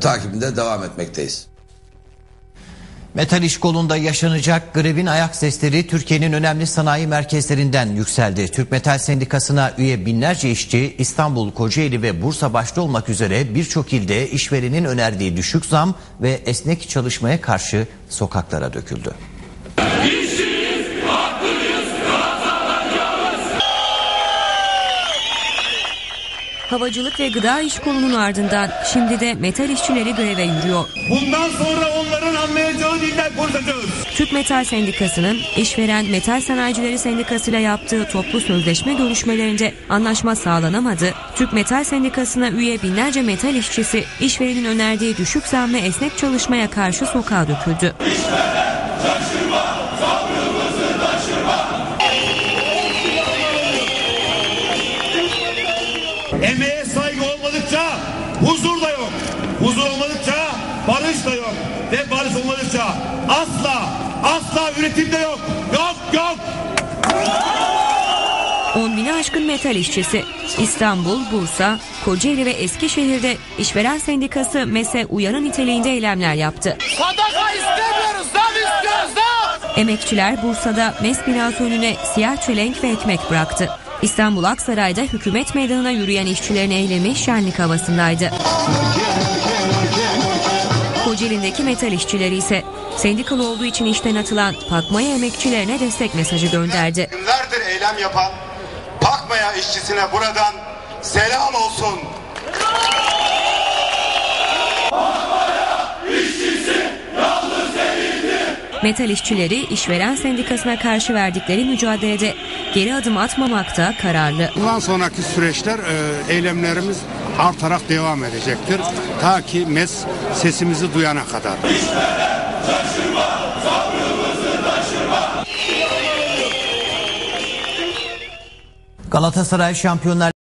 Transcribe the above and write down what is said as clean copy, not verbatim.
takibinde devam etmekteyiz. Metal İş Kolu'nda yaşanacak grevin ayak sesleri Türkiye'nin önemli sanayi merkezlerinden yükseldi. Türk Metal Sendikası'na üye binlerce işçi İstanbul, Kocaeli ve Bursa başta olmak üzere birçok ilde işverenin önerdiği düşük zam ve esnek çalışmaya karşı sokaklara döküldü. Havacılık ve Gıda İş Kolu'nun ardından şimdi de metal işçileri greve yürüyor. Bundan sonra onların anlayacağı dilden konuşacağız. Türk Metal Sendikası'nın işveren Metal Sanayicileri Sendikası ile yaptığı toplu sözleşme görüşmelerinde anlaşma sağlanamadı. Türk Metal Sendikası'na üye binlerce metal işçisi işverenin önerdiği düşük zam ve esnek çalışmaya karşı sokağa döküldü. Emeğe saygı olmadıkça huzur da yok. Huzur olmadıkça barış da yok. Ve barış olmadıkça asla üretim de yok. Yok. 10.000'e aşkın metal işçisi İstanbul, Bursa, Kocaeli ve Eskişehir'de işveren sendikası MES'e uyarı niteliğinde eylemler yaptı. Sadaka istemiyoruz, zam istiyoruz, zam! Emekçiler Bursa'da MES binası önüne siyah çelenk ve ekmek bıraktı. İstanbul Aksaray'da hükümet meydanına yürüyen işçilerin eylemi şenlik havasındaydı. Kocaeli'ndeki metal işçileri ise sendikalı olduğu için işten atılan Pakmaya emekçilerine destek mesajı gönderdi. Günlerdir eylem yapan Pakmaya işçisine buradan selam olsun. Metal işçileri işveren sendikasına karşı verdikleri mücadelede geri adım atmamakta kararlı. Bundan sonraki süreçler eylemlerimiz artarak devam edecektir. Ta ki MES sesimizi duyana kadar. Galatasaray Şampiyonlar